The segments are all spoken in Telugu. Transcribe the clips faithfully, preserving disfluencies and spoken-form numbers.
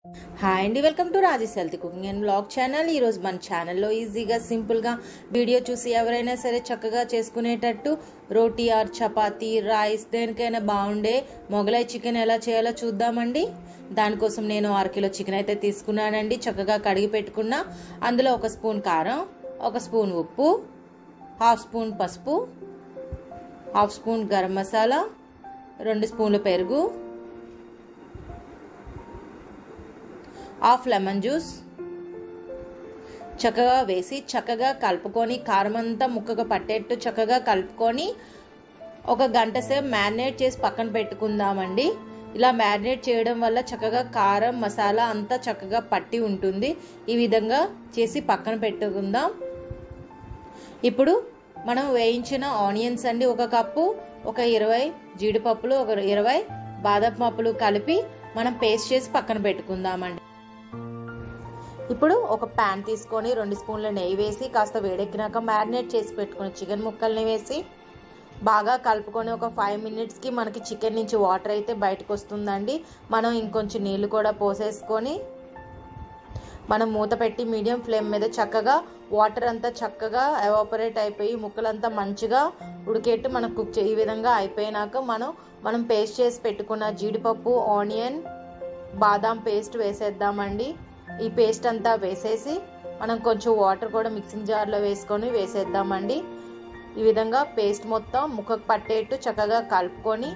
హాయ్ అండి, welcome to Rajesh healthy cooking and blog channel. ఈరోజు మన ఛానల్లో ఈజీగా సింపుల్గా వీడియో చూసి ఎవరైనా సరే చక్కగా చేసుకునేటట్టు రోటీ ఆర్ చపాతీ రైస్ దేనికైనా బాగుండే మొగలై చికెన్ ఎలా చేయాలో చూద్దామండి. దానికోసం నేను అరకిలో చికెన్ అయితే తీసుకున్నానండి. చక్కగా కడిగి పెట్టుకున్నా. అందులో ఒక స్పూన్ కారం, ఒక స్పూన్ ఉప్పు, హాఫ్ స్పూన్ పసుపు, హాఫ్ స్పూన్ గరం మసాలా, రెండు స్పూన్లు పెరుగు, హాఫ్ లెమన్ జ్యూస్ చక్కగా వేసి చక్కగా కలుపుకొని కారం అంతా ముక్కగా పట్టేట్టు చక్కగా కలుపుకొని ఒక గంట సేపు మ్యారినేట్ చేసి పక్కన పెట్టుకుందామండి. ఇలా మ్యారినేట్ చేయడం వల్ల చక్కగా కారం మసాలా అంతా చక్కగా పట్టి ఉంటుంది. ఈ విధంగా చేసి పక్కన పెట్టుకుందాం. ఇప్పుడు మనం వేయించిన ఆనియన్స్ అండి ఒక కప్పు, ఒక ఇరవై జీడిపప్పులు, ఒక ఇరవై బాదం పప్పులు కలిపి మనం పేస్ట్ చేసి పక్కన పెట్టుకుందామండి. ఇప్పుడు ఒక ప్యాన్ తీసుకొని రెండు స్పూన్ల నెయ్యి వేసి కాస్త వేడెక్కినాక మ్యారినేట్ చేసి పెట్టుకుని చికెన్ ముక్కల్ని వేసి బాగా కలుపుకొని ఒక ఫైవ్ మినిట్స్కి మనకి చికెన్ నుంచి వాటర్ అయితే బయటకు వస్తుందండి. మనం ఇంకొంచెం నీళ్ళు కూడా పోసేసుకొని మనం మూత పెట్టి మీడియం ఫ్లేమ్ మీద చక్కగా వాటర్ అంతా చక్కగా ఎవాపరేట్ అయిపోయి ముక్కలంతా మంచిగా ఉడికేట్టు మనం కుక్ చే ఈ విధంగా అయిపోయినాక మనం మనం పేస్ట్ చేసి పెట్టుకున్న జీడిపప్పు, ఆనియన్, బాదాం పేస్ట్ వేసేద్దామండి. ఈ పేస్ట్ అంతా వేసేసి మనం కొంచెం వాటర్ కూడా మిక్సింగ్ జార్లో వేసుకొని వేసేద్దామండి. ఈ విధంగా పేస్ట్ మొత్తం ముక్కకు పట్టేట్టు చక్కగా కలుపుకొని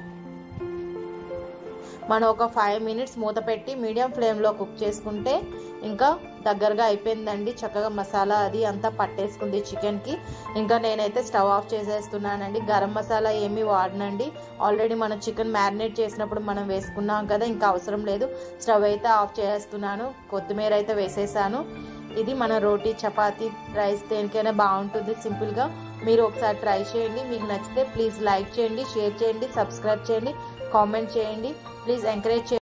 మనం ఒక ఫైవ్ మినిట్స్ మూత పెట్టి మీడియం ఫ్లేమ్లో కుక్ చేసుకుంటే ఇంకా దగ్గరగా అయిపోయిందండి. చక్కగా మసాలా అది అంతా పట్టేసుకుంది చికెన్కి. ఇంకా నేనైతే స్టవ్ ఆఫ్ చేసేస్తున్నానండి. గరం మసాలా ఏమీ వాడనండి. ఆల్రెడీ మనం చికెన్ మ్యారినేట్ చేసినప్పుడు మనం వేసుకున్నాం కదా, ఇంకా అవసరం లేదు. స్టవ్ అయితే ఆఫ్ చేస్తున్నాను. కొత్తిమీర అయితే వేసేసాను. ఇది మన రోటీ చపాతీ రైస్ దేనికైనా బాగుంటుంది సింపుల్గా. మీరు ఒకసారి ట్రై చేయండి. మీకు నచ్చితే ప్లీజ్ లైక్ చేయండి, షేర్ చేయండి, సబ్స్క్రైబ్ చేయండి, కామెంట్ చేయండి. ప్లీజ్ ఎంకరేజ్ చేయండి.